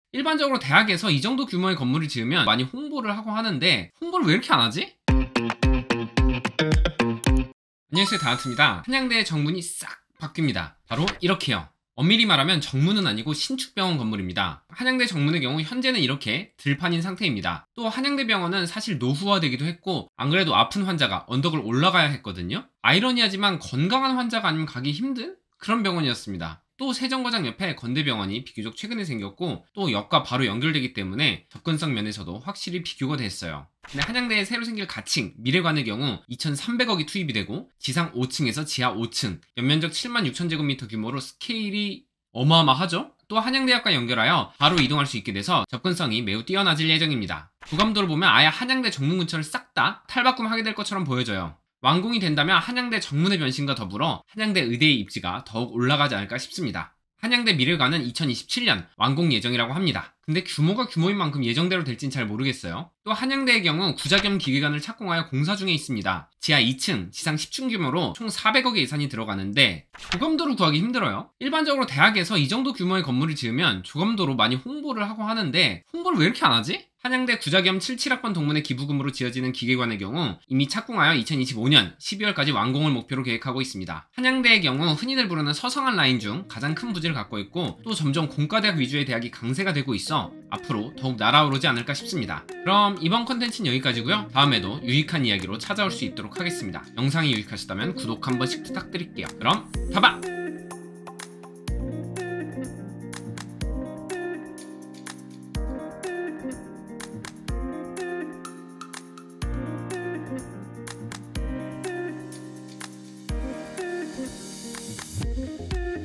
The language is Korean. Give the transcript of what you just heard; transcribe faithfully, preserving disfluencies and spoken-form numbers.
일반적으로 대학에서 이 정도 규모의 건물을 지으면 많이 홍보를 하고 하는데 홍보를 왜 이렇게 안 하지? 안녕하세요, 다나트입니다. 한양대의 정문이 싹 바뀝니다. 바로 이렇게요. 엄밀히 말하면 정문은 아니고 신축병원 건물입니다. 한양대 정문의 경우 현재는 이렇게 들판인 상태입니다. 또 한양대병원은 사실 노후화되기도 했고 안 그래도 아픈 환자가 언덕을 올라가야 했거든요. 아이러니하지만 건강한 환자가 아니면 가기 힘든 그런 병원이었습니다. 또 세정거장 옆에 건대병원이 비교적 최근에 생겼고 또 역과 바로 연결되기 때문에 접근성 면에서도 확실히 비교가 됐어요. 근데 한양대에 새로 생길 가칭 미래관의 경우 이천삼백억이 투입이 되고 지상 오 층에서 지하 오 층 연면적 칠만 육천 제곱미터 규모로 스케일이 어마어마하죠? 또 한양대학과 연결하여 바로 이동할 수 있게 돼서 접근성이 매우 뛰어나질 예정입니다. 구감도로 보면 아예 한양대 정문 근처를 싹 다 탈바꿈하게 될 것처럼 보여져요. 완공이 된다면 한양대 정문의 변신과 더불어 한양대 의대의 입지가 더욱 올라가지 않을까 싶습니다. 한양대 미래관은 이천이십칠 년 완공 예정이라고 합니다. 근데 규모가 규모인 만큼 예정대로 될진 잘 모르겠어요. 또 한양대의 경우 구자 겸 기계관을 착공하여 공사 중에 있습니다. 지하 이 층, 지상 십 층 규모로 총 사백억의 예산이 들어가는데 조감도로 구하기 힘들어요. 일반적으로 대학에서 이 정도 규모의 건물을 지으면 조감도로 많이 홍보를 하고 하는데 홍보를 왜 이렇게 안 하지? 한양대 구자 겸 칠십칠 학번 동문의 기부금으로 지어지는 기계관의 경우 이미 착공하여 이천이십오 년 십이월까지 완공을 목표로 계획하고 있습니다. 한양대의 경우 흔히들 부르는 서성한 라인 중 가장 큰 부지를 갖고 있고 또 점점 공과대학 위주의 대학이 강세가 되고 있어 앞으로 더욱 날아오르지 않을까 싶습니다. 그럼 이번 컨텐츠는 여기까지고요. 다음에도 유익한 이야기로 찾아올 수 있도록 하겠습니다. 영상이 유익하셨다면 구독 한 번씩 부탁드릴게요. 그럼 봐봐!